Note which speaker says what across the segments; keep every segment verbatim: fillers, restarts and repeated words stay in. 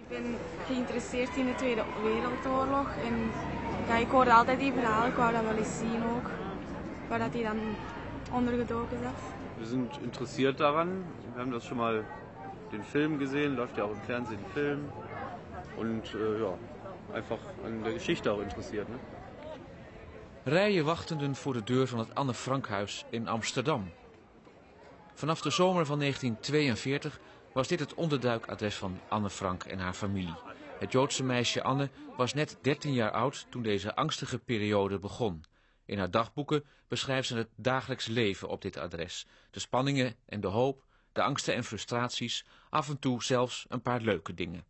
Speaker 1: Ik ben geïnteresseerd in de Tweede Wereldoorlog en ja, ik hoorde altijd die verhalen, ik wou dat wel eens zien ook, waar dat hij dan ondergedoken zat.
Speaker 2: Wir sind interessiert daran, wir haben das schon mal den Film gesehen, läuft ja auch im Fernsehen ein Film und äh, ja, einfach an der Geschichte auch interessiert. Ne?
Speaker 3: Rijen wachtenden voor de deur van het Anne Frankhuis in Amsterdam. Vanaf de zomer van negentien tweeënveertig was dit het onderduikadres van Anne Frank en haar familie. Het Joodse meisje Anne was net dertien jaar oud toen deze angstige periode begon. In haar dagboeken beschrijft ze het dagelijks leven op dit adres. De spanningen en de hoop, de angsten en frustraties, af en toe zelfs een paar leuke dingen.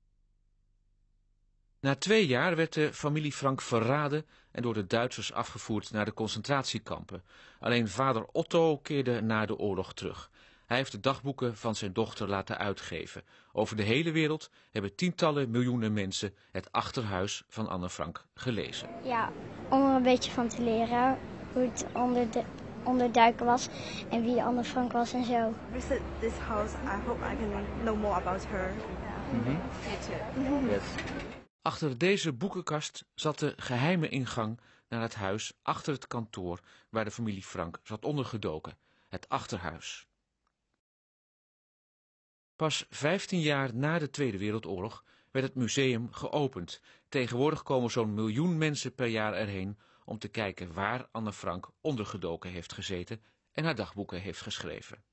Speaker 3: Na twee jaar werd de familie Frank verraden en door de Duitsers afgevoerd naar de concentratiekampen. Alleen vader Otto keerde na de oorlog terug. Hij heeft de dagboeken van zijn dochter laten uitgeven. Over de hele wereld hebben tientallen miljoenen mensen het achterhuis van Anne Frank gelezen.
Speaker 4: Ja, om er een beetje van te leren hoe het onder de, onderduiken was en wie Anne Frank was en zo.
Speaker 5: Visit this house. I hope I can know more about her.
Speaker 3: Mm-hmm.
Speaker 5: Mm-hmm.
Speaker 3: Yes. Achter deze boekenkast zat de geheime ingang naar het huis achter het kantoor waar de familie Frank zat ondergedoken, het achterhuis. Pas vijftien jaar na de Tweede Wereldoorlog werd het museum geopend. Tegenwoordig komen zo'n miljoen mensen per jaar erheen om te kijken waar Anne Frank ondergedoken heeft gezeten en haar dagboeken heeft geschreven.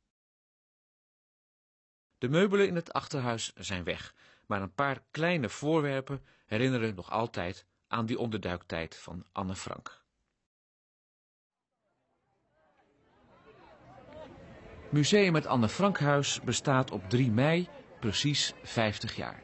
Speaker 3: De meubelen in het achterhuis zijn weg, maar een paar kleine voorwerpen herinneren nog altijd aan die onderduiktijd van Anne Frank. Museum het Anne Frankhuis bestaat op drie mei precies vijftig jaar.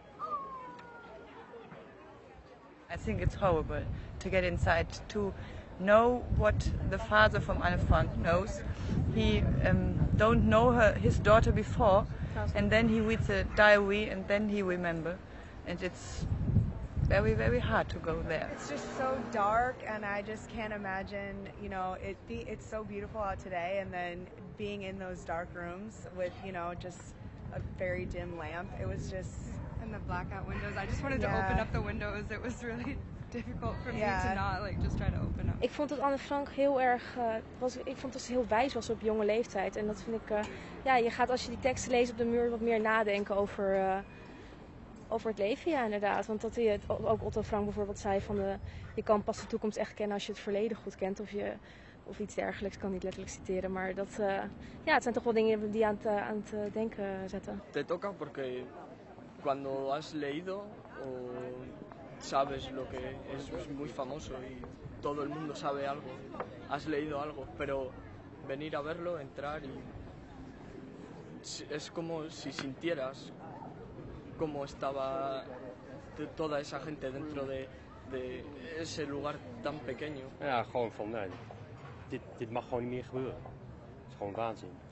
Speaker 6: I think it's horrible to get inside, to know what the father from Anne Frank knows. He um, don't know her, his daughter before, and then he reads a diary and then he remember, and it's very, very hard to go there.
Speaker 7: It's just so dark, and I just can't imagine, you know, it be, it's so beautiful out today, and then being in those dark rooms with, you know, just a very dim lamp. It was just...
Speaker 8: And the blackout windows. I just wanted
Speaker 7: yeah.
Speaker 8: to open up the windows. It was really difficult for me
Speaker 7: yeah.
Speaker 8: to not like just try to open up.
Speaker 1: Ik vond dat Anne Frank heel erg, uh, was, ik vond dat ze heel wijs was op jonge leeftijd. En dat vind ik, uh, ja, je gaat als je die teksten leest op de muur wat meer nadenken over, uh, over het leven, ja inderdaad. Want dat hij, ook Otto Frank bijvoorbeeld zei van, de, je kan pas de toekomst echt kennen als je het verleden goed kent. Of, je, of iets dergelijks, ik kan niet letterlijk citeren. Maar dat, uh, ja, het zijn toch wel dingen die aan het, uh, aan het denken zetten.
Speaker 9: Te toca porque cuando has leído o sabes lo que es, es muy famoso y todo el mundo sabe algo, has leído algo, pero venir a verlo, entrar y es como si sintieras cómo estaba toda esa gente dentro de, de ese lugar tan pequeño.
Speaker 10: Ja, gewoon van nee, dit, dit mag gewoon niet meer gebeuren. Het is gewoon waanzin.